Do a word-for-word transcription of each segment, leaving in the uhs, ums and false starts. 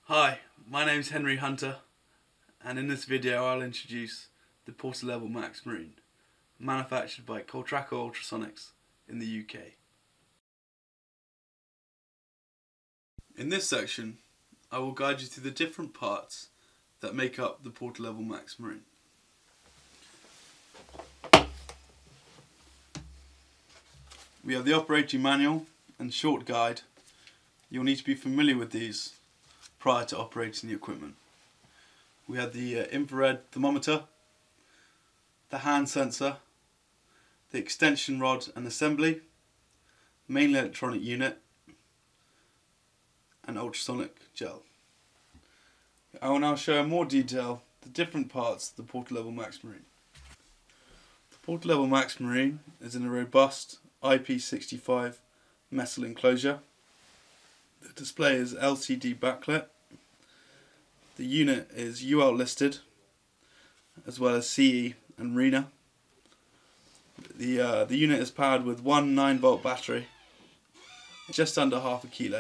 Hi, my name is Henry Hunter, and in this video I'll introduce the Portalevel MAX Marine, manufactured by Coltraco Ultrasonics in the U K. In this section I will guide you through the different parts that make up the Portalevel MAX Marine. We have the operating manual and short guide. You'll need to be familiar with these prior to operating the equipment. We have the uh, infrared thermometer, the hand sensor, the extension rod and assembly, main electronic unit, and ultrasonic gel. I will now show in more detail the different parts of the Portalevel MAX Marine. The Portalevel MAX Marine is in a robust I P sixty-five metal enclosure. The display is L C D backlit. The unit is U L listed, as well as C E and R I N A. The, uh, the unit is powered with one nine volt battery, just under half a kilo,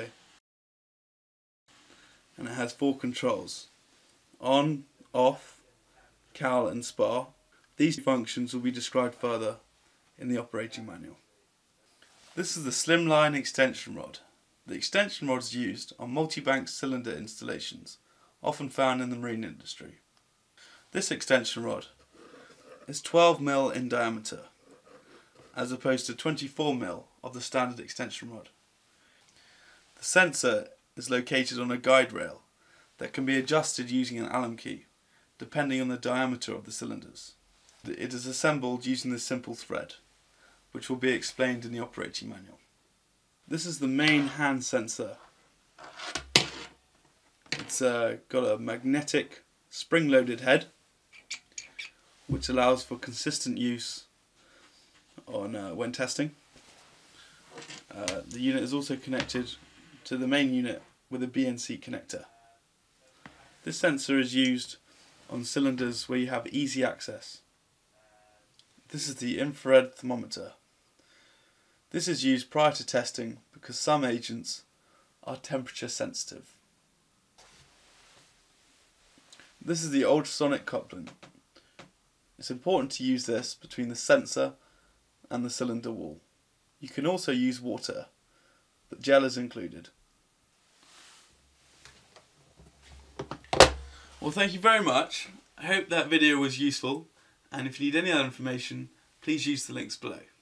and it has four controls: on, off, cal and spar. These functions will be described further in the operating manual. This is the slimline extension rod. The extension rod is used on multi-bank cylinder installations, often found in the marine industry. This extension rod is twelve millimeters in diameter, as opposed to twenty-four millimeters of the standard extension rod. The sensor is located on a guide rail that can be adjusted using an Allen key, depending on the diameter of the cylinders. It is assembled using this simple thread, which will be explained in the operating manual. This is the main hand sensor. It's uh, got a magnetic spring-loaded head, which allows for consistent use on uh, when testing. Uh, the unit is also connected to the main unit with a B N C connector. This sensor is used on cylinders where you have easy access. This is the infrared thermometer. This is used prior to testing because some agents are temperature sensitive. This is the ultrasonic coupling. It's important to use this between the sensor and the cylinder wall. You can also use water, but gel is included. Well, thank you very much. I hope that video was useful, and if you need any other information, please use the links below.